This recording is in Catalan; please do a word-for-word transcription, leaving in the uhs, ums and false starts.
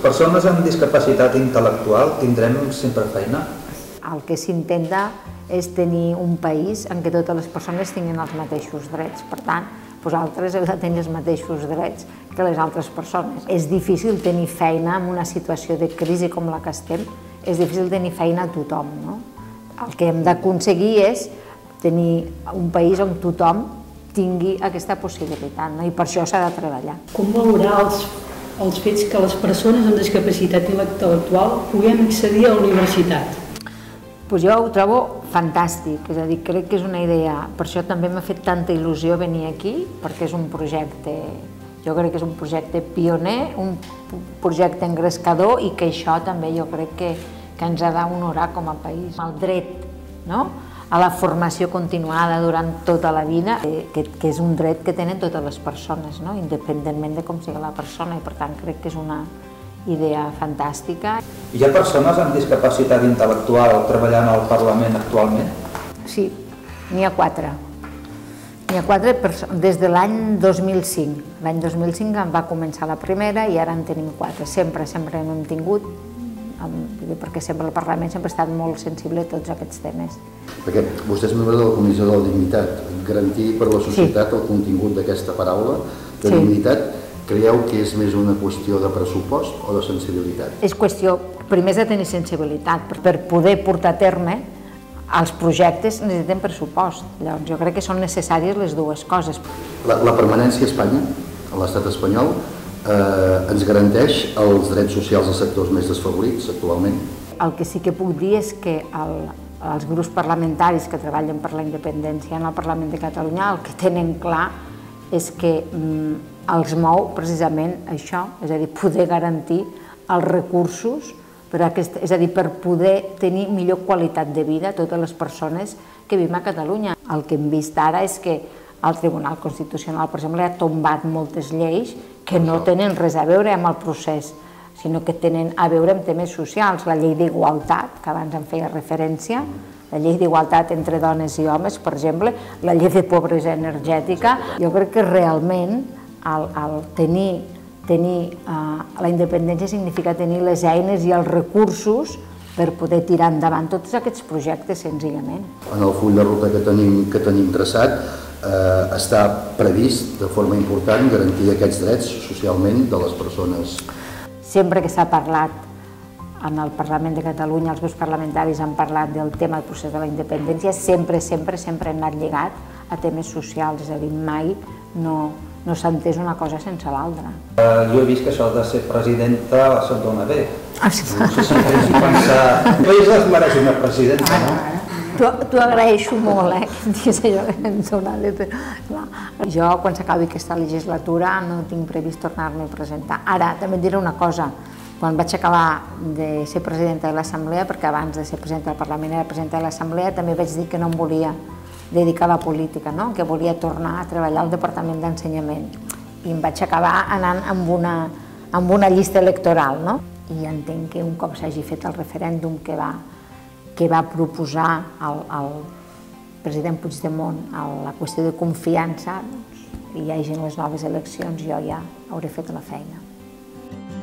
persones amb discapacitat intel·lectual tindrem sempre feina? El que s'intenta és tenir un país en què totes les persones tinguin els mateixos drets. Per tant, vosaltres heu de tenir els mateixos drets que les altres persones. És difícil tenir feina en una situació de crisi com la que estem, és difícil tenir feina a tothom, no? El que hem d'aconseguir és tenir un país on tothom tingui aquesta possibilitat, no? I per això s'ha de treballar. Com valorar els, els fets que les persones amb discapacitat intel·lectual puguem accedir a la universitat? Pues jo ho trobo fantàstic, és a dir, crec que és una idea, per això també m'ha fet tanta il·lusió venir aquí, perquè és un projecte, jo crec que és un projecte pioner, un projecte engrescador i que això també jo crec que, que ens ha d'honorar com a país. El dret, no?, a la formació continuada durant tota la vida, que, que és un dret que tenen totes les persones, no?, independentment de com sigui la persona, i per tant crec que és una idea fantàstica. Hi ha persones amb discapacitat intel·lectual treballant al Parlament actualment? Sí, n'hi ha quatre. N'hi ha quatre des de l'any dos mil cinc. L'any dos mil cinc en va començar la primera i ara en tenim quatre. Sempre, sempre n'hem tingut, perquè sempre el Parlament sempre ha estat molt sensible a tots aquests temes. Perquè vostè és membre de la Comissió de la Dignitat. Garantir per a la societat el contingut d'aquesta paraula de dignitat, creieu que és més una qüestió de pressupost o de sensibilitat? És qüestió, primer, de tenir sensibilitat. Per poder portar a terme els projectes necessitem pressupost. Llavors jo crec que són necessàries les dues coses. La, la permanència a Espanya, a l'estat espanyol, eh, ens garanteix els drets socials dels sectors més desfavorits actualment? El que sí que puc dir és que el, els grups parlamentaris que treballen per la independència en el Parlament de Catalunya el que tenen clar és que mm, els mou precisament això, és a dir, poder garantir els recursos, per aquest, és a dir, per poder tenir millor qualitat de vida a totes les persones que vivim a Catalunya. El que hem vist ara és que el Tribunal Constitucional, per exemple, ha tombat moltes lleis que no tenen res a veure amb el procés, sinó que tenen a veure amb temes socials. La llei d'igualtat, que abans en feia referència, la llei d'igualtat entre dones i homes, per exemple, la llei de pobresa energètica. Jo crec que realment el, el tenir, tenir uh, la independència significa tenir les eines i els recursos per poder tirar endavant tots aquests projectes, senzillament. En el full de ruta que tenim, que tenim traçat eh, està previst de forma important garantir aquests drets socialment de les persones. Sempre que s'ha parlat en el Parlament de Catalunya, els grups parlamentaris han parlat del tema del procés de la independència, sempre, sempre, sempre han anat lligat a temes socials, és a dir, mai no, no s'ha entès una cosa sense l'altra. Uh, jo he vist que això de ser presidenta se't dona bé. Ah, sí. No sé si tens i pensar... El país es mereix una presidenta, no? T'ho agraeixo molt, eh, que em diguis allò que em dona bé, però clar, jo quan s'acabi aquesta legislatura no tinc previst tornar-me a presentar. Ara, també et diré una cosa, quan vaig acabar de ser presidenta de l'Assemblea, perquè abans de ser presidenta del Parlament era presidenta de l'Assemblea, també vaig dir que no em volia dedicar a la política, no? Que volia tornar a treballar al Departament d'Ensenyament. I em vaig acabar anant amb una, amb una llista electoral, no? I entenc que un cop s'hagi fet el referèndum que va, que va proposar el, el president Puigdemont a la qüestió de confiança, doncs, i hi hagin les noves eleccions, jo ja hauré fet la feina.